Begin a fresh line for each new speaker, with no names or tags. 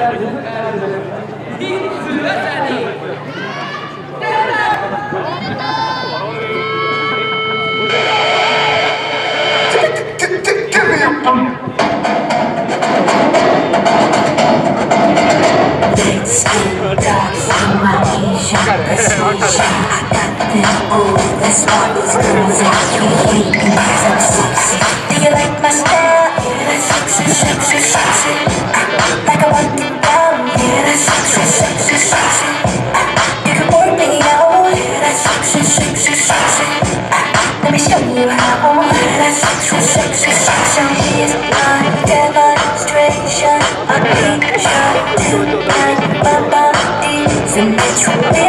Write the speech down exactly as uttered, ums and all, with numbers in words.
Give me a pump.
Let's get dark, so my Asian persuasion. I got them all, that's why these girls out here hating cause I'm sexy. Do you like my style? Yeah, that's sexy, sexy, sexy. Like I want it down, yeah, that's sexy, sexy, sexy. You can work me out, yeah, that's sexy, sexy, sexy. Let me show you how, yeah, that's sexy, sexy, sexy. Here's my demonstration. I picture tonight, my body's a natural.